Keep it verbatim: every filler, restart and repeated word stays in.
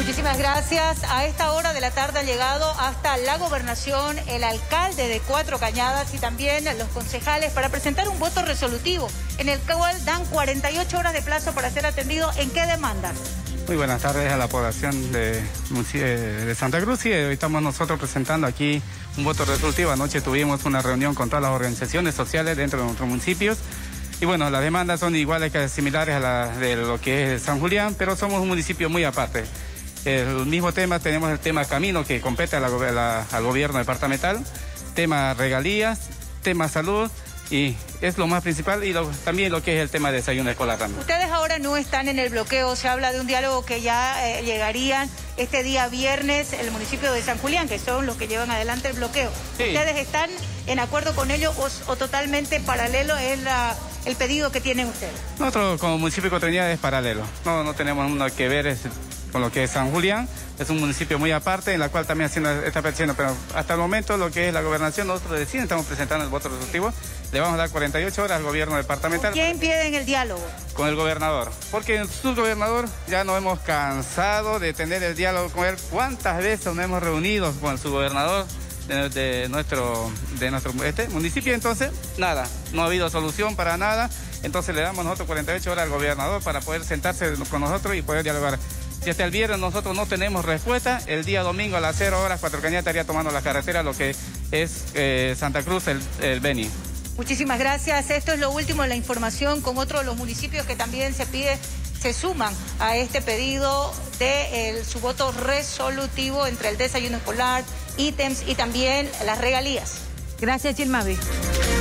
Muchísimas gracias. A esta hora de la tarde ha llegado hasta la gobernación el alcalde de Cuatro Cañadas y también los concejales para presentar un voto resolutivo en el cual dan cuarenta y ocho horas de plazo para ser atendido. ¿En qué demandas? Muy buenas tardes a la población de, de Santa Cruz y hoy estamos nosotros presentando aquí un voto resolutivo. Anoche tuvimos una reunión con todas las organizaciones sociales dentro de nuestros municipios. Y bueno, las demandas son iguales que similares a las de lo que es San Julián, pero somos un municipio muy aparte. El mismo tema, tenemos el tema camino que compete a la, a la, al gobierno departamental, tema regalías, tema salud y es lo más principal y lo, también lo que es el tema de desayuno escolar también. Ustedes ahora no están en el bloqueo, se habla de un diálogo que ya eh, llegarían este día viernes el municipio de San Julián, que son los que llevan adelante el bloqueo. Sí. ¿Ustedes están en acuerdo con ello o, o totalmente paralelo es la, el pedido que tienen ustedes? Nosotros como municipio de Cuatro Cañadas es paralelo, no, no tenemos nada que ver es, con lo que es San Julián, es un municipio muy aparte en la cual también haciendo esta petición, pero hasta el momento lo que es la gobernación, nosotros deciden, estamos presentando el voto resolutivo, le vamos a dar cuarenta y ocho horas al gobierno departamental. ¿Con quién piden el diálogo? Con el gobernador, porque el subgobernador ya nos hemos cansado de tener el diálogo con él. ¿Cuántas veces nos hemos reunido con el subgobernador de, de nuestro, de nuestro este municipio? Entonces, nada, no ha habido solución para nada, entonces le damos nosotros cuarenta y ocho horas al gobernador para poder sentarse con nosotros y poder dialogar. Si hasta el viernes nosotros no tenemos respuesta, el día domingo a las cero horas Cuatro Cañadas estaría tomando la carretera, lo que es eh, Santa Cruz, el, el Beni. Muchísimas gracias. Esto es lo último de la información con otros de los municipios que también se pide, se suman a este pedido de el, su voto resolutivo entre el desayuno escolar, ítems y también las regalías. Gracias, Gilmavi.